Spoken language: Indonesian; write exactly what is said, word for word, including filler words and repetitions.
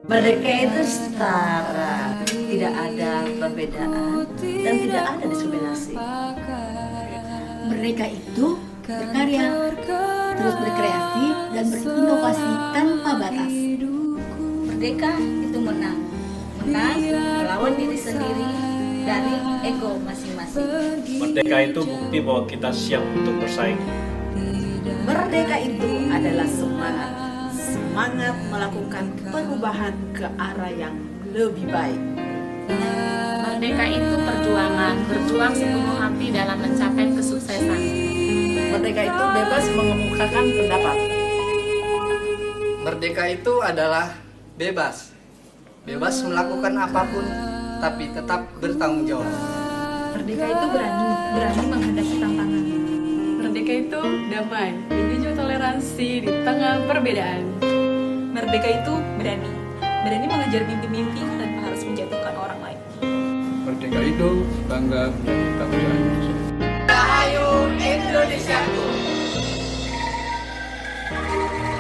Merdeka itu setara, tidak ada perbedaan dan tidak ada diskriminasi. Merdeka itu berkarya, terus berkreasi dan berinovasi tanpa batas. Merdeka itu menang, menang melawan diri sendiri dari ego masing-masing. Merdeka itu bukti bahwa kita siap untuk bersaing. Merdeka itu adalah semangat, semangat melakukan perubahan ke arah yang lebih baik. Merdeka itu perjuangan, berjuang sepenuh hati dalam mencapai kesuksesan. Merdeka itu bebas mengemukakan pendapat. Merdeka itu adalah bebas, bebas melakukan apapun, tapi tetap bertanggung jawab. Merdeka itu berani, berani menghadapi tantangan. Merdeka itu damai, menuju toleransi di tengah perbedaan. Merdeka itu berani, berani mengejar mimpi-mimpi tanpa harus menjatuhkan orang lain. Merdeka itu bangga menjadi bangsa Indonesia. Rahayu Indonesiaku.